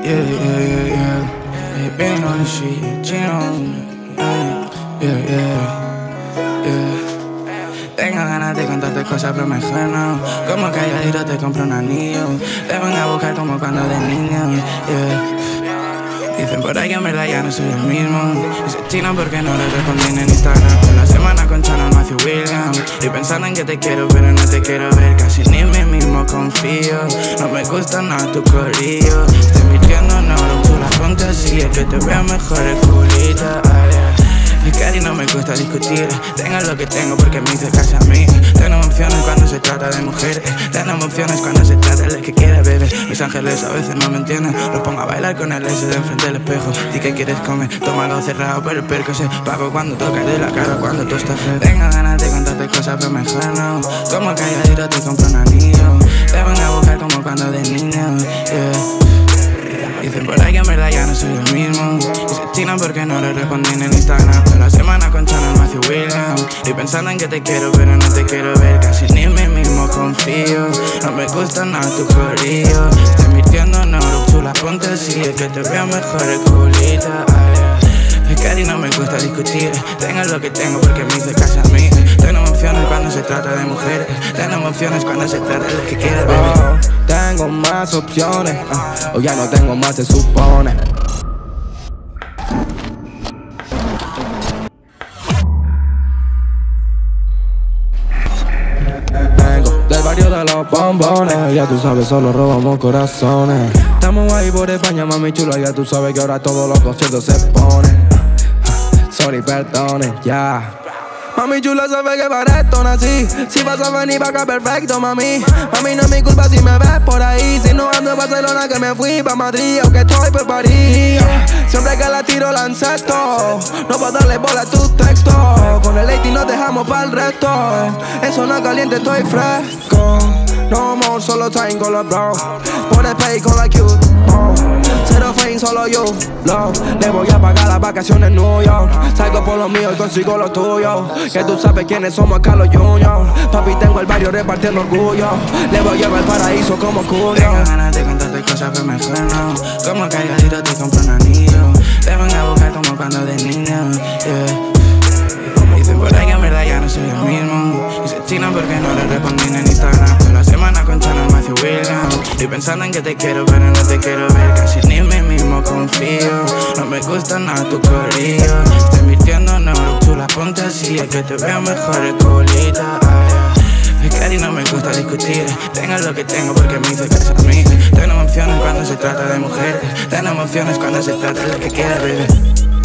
Yeah, yeah, yeah, yeah. Been on the shit, chin on me. Yeah, yeah, yeah. Tengo ganas de contarte cosas, pero mejor no. Como calladito te compro un anillo. Te van a buscar como cuando de niño. Yeah. Dicen por ahí que en verdad ya no soy el mismo. Dice chino porque no le respondí en Instagram. Toda la semana con Channel Matthew Williams. Y pensando en que te quiero pero no te quiero ver. Casi ni en mí mismo confío. No me gusta nada tu corillo. Estoy invirtiendo en oro, tú la ponte así. Es que te veo mejor el culito. Mi cari no me gusta discutir. Tengo lo que tengo porque me hice caso a mí. Tenemos opciones cuando se trata de mujeres. Tenemos opciones cuando se trata de que quiere beber. Mis ángeles a veces no me entienden. Los pongo a bailar con el S de enfrente del espejo. Di que quieres comer, tómalo cerrado. Pero el perco se pago cuando toca de la cara cuando tú estás feo. Tengo ganas de contarte cosas pero mejor no. Como calladito te compro un anillo. Te van a buscar como cuando de niño. Yeah. Dicen por ahí que en verdad ya no soy el mismo. Dice chino porque no le respondí en Instagram. Toda la semana con Channel Matthew Williams. Y pensando en que te quiero pero no te quiero ver. Casi ni en mí mismo confío. No me gusta nada tu corillo. Estoy invirtiendo en oro, tú la ponte así. Es que te veo mejor el culito. Cari no me gusta discutir. Tengo lo que tengo porque me hice caso a mí. Tenemos opciones cuando se trata de mujeres. Tenemos opciones cuando se trata de que quiera beber. Tengo más opciones, o ya no tengo más, se supone. Vengo del barrio de los bombones. Ya tú sabes, solo robamos corazones. Estamos ahí por España, mami chula. Ya tú sabes que ahora todos los conciertos se ponen. Sorry, perdone, ya. Mami chula sabe que para esto nací. Si vas a venir pa' acá perfecto, mami. Mami no es mi culpa si me ves por ahí. Si no ando en Barcelona que me fui pa' Madrid. Aunque estoy por París. Siempre que la tiro la encesto. No puedo darle bola a tus textos. Con el 80 nos dejamos pa'l resto. En zona caliente estoy fresco. No more, solo time con los bros. Por el pay con la cute. Cero fame, solo yo. Le voy a pagar las vacaciones en New York. Salgo por lo mío y consigo lo tuyo. Que tú sabes quiénes somos acá los Junior. Papi, tengo el barrio repartiendo orgullo. Le voy a llevar al paraíso como Julio. Tengo ganas de contarte cosas pero mejor no. Como calladito te compro un anillo. Te van a buscar como cuando de niño. Yeah. Dicen por ahí que en verdad ya no soy el mismo. Dice chino porque no le respondí en Instagram. Toda la semana con Channel Matthew Williams. Y pensando en que te quiero pero no te quiero ver. Casi ni en mí mismo confío. No me gusta nada tu corillo. Estoy invirtiendo en oro, tú la ponte así. Es que te veo mejor el culito. Cari no me gusta discutir. Tengo lo que tengo porque me hice caso a mí. Tenemos opciones cuando se trata de mujeres. Tenemos opciones cuando se trata de que quiera beber.